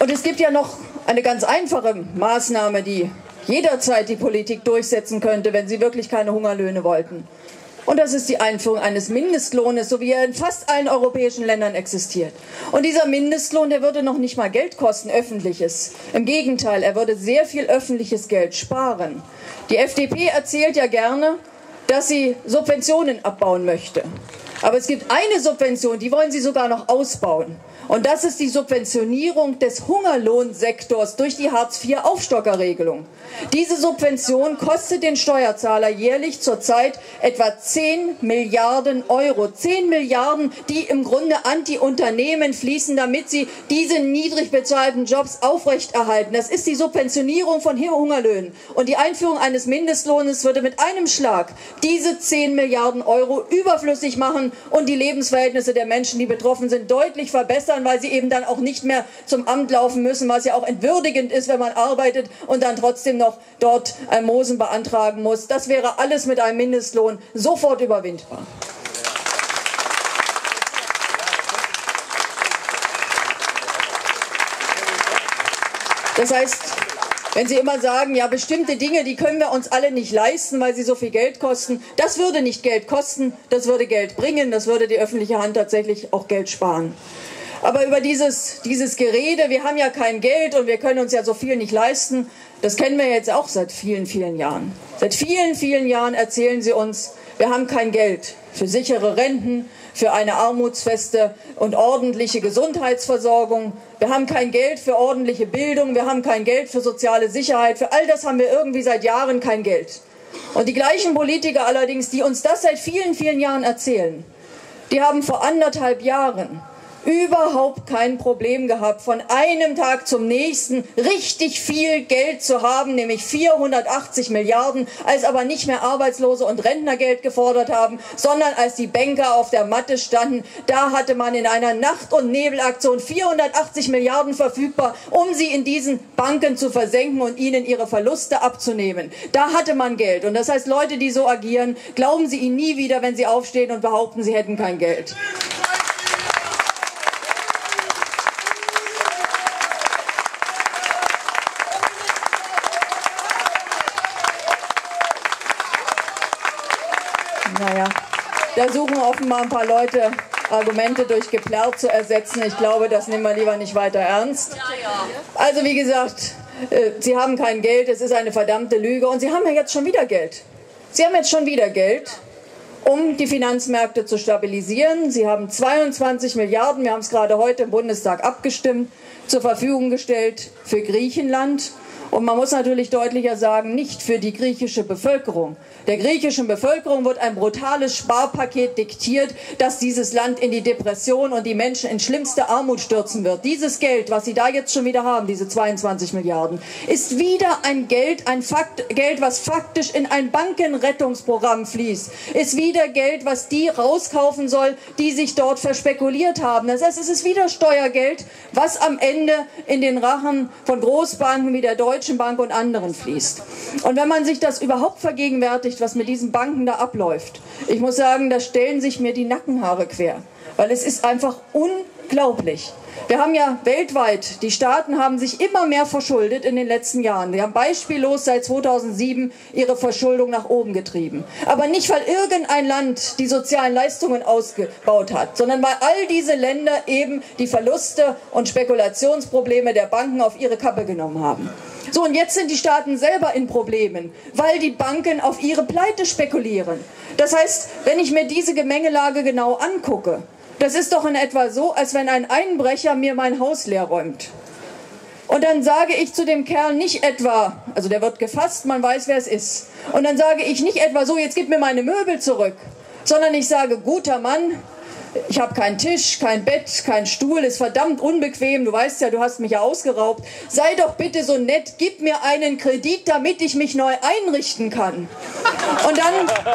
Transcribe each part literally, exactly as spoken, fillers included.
Und es gibt ja noch eine ganz einfache Maßnahme, die jederzeit die Politik durchsetzen könnte, wenn sie wirklich keine Hungerlöhne wollten. Und das ist die Einführung eines Mindestlohnes, so wie er in fast allen europäischen Ländern existiert. Und dieser Mindestlohn, der würde noch nicht mal Geld kosten, öffentliches. Im Gegenteil, er würde sehr viel öffentliches Geld sparen. Die F D P erzählt ja gerne, dass sie Subventionen abbauen möchte. Aber es gibt eine Subvention, die wollen sie sogar noch ausbauen. Und das ist die Subventionierung des Hungerlohnsektors durch die Hartz vier Aufstockerregelung. Diese Subvention kostet den Steuerzahler jährlich zurzeit etwa zehn Milliarden Euro. zehn Milliarden, die im Grunde an die Unternehmen fließen, damit sie diese niedrig bezahlten Jobs aufrechterhalten. Das ist die Subventionierung von Hungerlöhnen. Und die Einführung eines Mindestlohnes würde mit einem Schlag diese zehn Milliarden Euro überflüssig machen und die Lebensverhältnisse der Menschen, die betroffen sind, deutlich verbessern, weil sie eben dann auch nicht mehr zum Amt laufen müssen, was ja auch entwürdigend ist, wenn man arbeitet und dann trotzdem noch dort Almosen beantragen muss. Das wäre alles mit einem Mindestlohn sofort überwindbar. Das heißt, wenn Sie immer sagen, ja, bestimmte Dinge, die können wir uns alle nicht leisten, weil sie so viel Geld kosten, das würde nicht Geld kosten, das würde Geld bringen, das würde die öffentliche Hand tatsächlich auch Geld sparen. Aber über dieses, dieses Gerede, wir haben ja kein Geld und wir können uns ja so viel nicht leisten, das kennen wir jetzt auch seit vielen, vielen Jahren. Seit vielen, vielen Jahren erzählen Sie uns, wir haben kein Geld für sichere Renten, für eine armutsfeste und ordentliche Gesundheitsversorgung. Wir haben kein Geld für ordentliche Bildung, wir haben kein Geld für soziale Sicherheit. Für all das haben wir irgendwie seit Jahren kein Geld. Und die gleichen Politiker allerdings, die uns das seit vielen, vielen Jahren erzählen, die haben vor anderthalb Jahren überhaupt kein Problem gehabt, von einem Tag zum nächsten richtig viel Geld zu haben, nämlich vierhundertachtzig Milliarden, als aber nicht mehr Arbeitslose und Rentnergeld gefordert haben, sondern als die Banker auf der Matte standen, da hatte man in einer Nacht- und Nebelaktion vierhundertachtzig Milliarden verfügbar, um sie in diesen Banken zu versenken und ihnen ihre Verluste abzunehmen. Da hatte man Geld. Und das heißt, Leute, die so agieren, glauben Sie ihnen nie wieder, wenn sie aufstehen und behaupten, sie hätten kein Geld. Naja, da suchen offenbar ein paar Leute, Argumente durch Geplärr zu ersetzen. Ich glaube, das nehmen wir lieber nicht weiter ernst. Also wie gesagt, Sie haben kein Geld, es ist eine verdammte Lüge. Und Sie haben ja jetzt schon wieder Geld. Sie haben jetzt schon wieder Geld, um die Finanzmärkte zu stabilisieren. Sie haben zweiundzwanzig Milliarden, wir haben es gerade heute im Bundestag abgestimmt, zur Verfügung gestellt für Griechenland. Und man muss natürlich deutlicher sagen, nicht für die griechische Bevölkerung. Der griechischen Bevölkerung wird ein brutales Sparpaket diktiert, das dieses Land in die Depression und die Menschen in schlimmste Armut stürzen wird. Dieses Geld, was Sie da jetzt schon wieder haben, diese zweiundzwanzig Milliarden, ist wieder ein Geld, ein Fakt, Geld, was faktisch in ein Bankenrettungsprogramm fließt. Ist wieder Geld, was die rauskaufen soll, die sich dort verspekuliert haben. Das heißt, es ist wieder Steuergeld, was am Ende in den Rachen von Großbanken wie der Deutschen Bank und anderen fließt. Und wenn man sich das überhaupt vergegenwärtigt, was mit diesen Banken da abläuft, ich muss sagen, da stellen sich mir die Nackenhaare quer, weil es ist einfach unglaublich. Wir haben ja weltweit, die Staaten haben sich immer mehr verschuldet in den letzten Jahren. Sie haben beispiellos seit zweitausendsieben ihre Verschuldung nach oben getrieben. Aber nicht, weil irgendein Land die sozialen Leistungen ausgebaut hat, sondern weil all diese Länder eben die Verluste und Spekulationsprobleme der Banken auf ihre Kappe genommen haben. So, und jetzt sind die Staaten selber in Problemen, weil die Banken auf ihre Pleite spekulieren. Das heißt, wenn ich mir diese Gemengelage genau angucke, das ist doch in etwa so, als wenn ein Einbrecher mir mein Haus leer räumt. Und dann sage ich zu dem Kerl nicht etwa, also der wird gefasst, man weiß, wer es ist. Und dann sage ich nicht etwa so, jetzt gib mir meine Möbel zurück, sondern ich sage, guter Mann, ich habe keinen Tisch, kein Bett, kein Stuhl, ist verdammt unbequem, du weißt ja, du hast mich ja ausgeraubt. Sei doch bitte so nett, gib mir einen Kredit, damit ich mich neu einrichten kann. Und dann,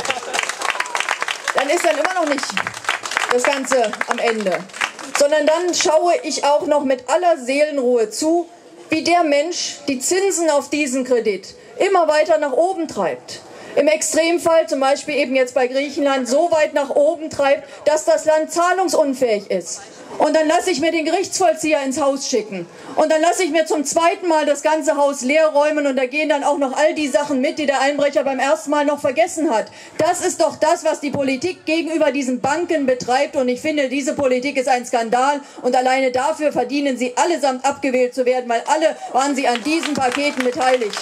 dann ist dann immer noch nicht das Ganze am Ende, sondern dann schaue ich auch noch mit aller Seelenruhe zu, wie der Mensch die Zinsen auf diesen Kredit immer weiter nach oben treibt. Im Extremfall, zum Beispiel eben jetzt bei Griechenland, so weit nach oben treibt, dass das Land zahlungsunfähig ist. Und dann lasse ich mir den Gerichtsvollzieher ins Haus schicken. Und dann lasse ich mir zum zweiten Mal das ganze Haus leer räumen und da gehen dann auch noch all die Sachen mit, die der Einbrecher beim ersten Mal noch vergessen hat. Das ist doch das, was die Politik gegenüber diesen Banken betreibt und ich finde, diese Politik ist ein Skandal und alleine dafür verdienen sie allesamt abgewählt zu werden, weil alle waren sie an diesen Paketen beteiligt.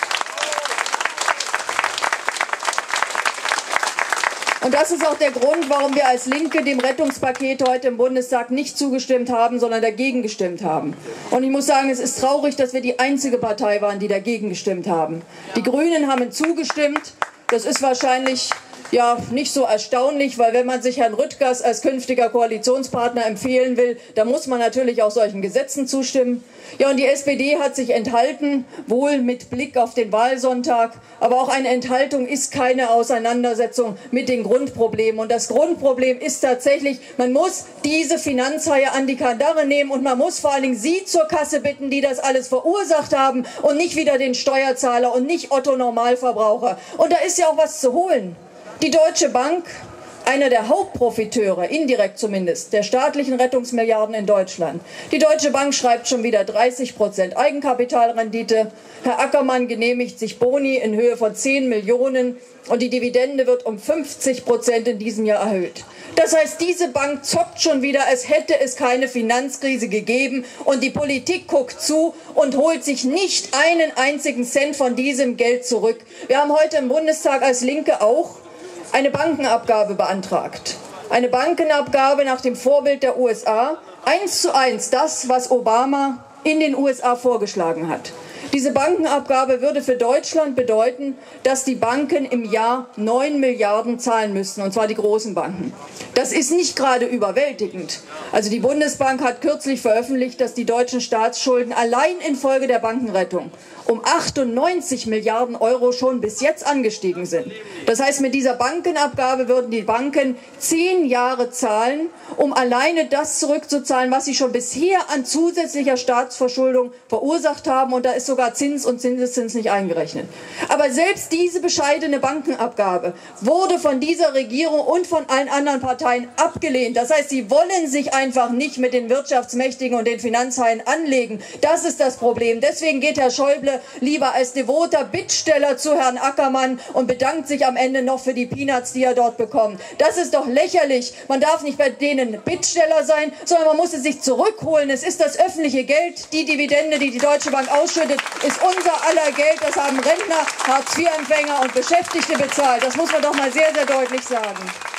Und das ist auch der Grund, warum wir als Linke dem Rettungspaket heute im Bundestag nicht zugestimmt haben, sondern dagegen gestimmt haben. Und ich muss sagen, es ist traurig, dass wir die einzige Partei waren, die dagegen gestimmt haben. Die Grünen haben zugestimmt. Das ist wahrscheinlich ja nicht so erstaunlich, weil wenn man sich Herrn Rüttgers als künftiger Koalitionspartner empfehlen will, dann muss man natürlich auch solchen Gesetzen zustimmen. Ja, und die S P D hat sich enthalten, wohl mit Blick auf den Wahlsonntag. Aber auch eine Enthaltung ist keine Auseinandersetzung mit den Grundproblemen. Und das Grundproblem ist tatsächlich, man muss diese Finanzhaie an die Kandare nehmen und man muss vor allen Dingen sie zur Kasse bitten, die das alles verursacht haben und nicht wieder den Steuerzahler und nicht Otto Normalverbraucher. Und da ist ja auch was zu holen. Die Deutsche Bank, einer der Hauptprofiteure, indirekt zumindest, der staatlichen Rettungsmilliarden in Deutschland. Die Deutsche Bank schreibt schon wieder dreißig Prozent Eigenkapitalrendite. Herr Ackermann genehmigt sich Boni in Höhe von zehn Millionen und die Dividende wird um fünfzig Prozent in diesem Jahr erhöht. Das heißt, diese Bank zockt schon wieder, als hätte es keine Finanzkrise gegeben und die Politik guckt zu und holt sich nicht einen einzigen Cent von diesem Geld zurück. Wir haben heute im Bundestag als Linke auch eine Bankenabgabe beantragt. Eine Bankenabgabe nach dem Vorbild der U S A. Eins zu eins das, was Obama in den U S A vorgeschlagen hat. Diese Bankenabgabe würde für Deutschland bedeuten, dass die Banken im Jahr neun Milliarden zahlen müssten, und zwar die großen Banken. Das ist nicht gerade überwältigend. Also die Bundesbank hat kürzlich veröffentlicht, dass die deutschen Staatsschulden allein infolge der Bankenrettung um achtundneunzig Milliarden Euro schon bis jetzt angestiegen sind. Das heißt, mit dieser Bankenabgabe würden die Banken zehn Jahre zahlen, um alleine das zurückzuzahlen, was sie schon bisher an zusätzlicher Staatsverschuldung verursacht haben. Und da ist sogar Zins und Zinseszins nicht eingerechnet. Aber selbst diese bescheidene Bankenabgabe wurde von dieser Regierung und von allen anderen Parteien abgelehnt. Das heißt, sie wollen sich einfach nicht mit den Wirtschaftsmächtigen und den Finanzhaien anlegen. Das ist das Problem. Deswegen geht Herr Schäuble lieber als devoter Bittsteller zu Herrn Ackermann und bedankt sich am Ende noch für die Peanuts, die er dort bekommt. Das ist doch lächerlich. Man darf nicht bei denen Bittsteller sein, sondern man muss es sich zurückholen. Es ist das öffentliche Geld. Die Dividende, die die Deutsche Bank ausschüttet, ist unser aller Geld. Das haben Rentner, Hartz vier Empfänger und Beschäftigte bezahlt. Das muss man doch mal sehr, sehr deutlich sagen.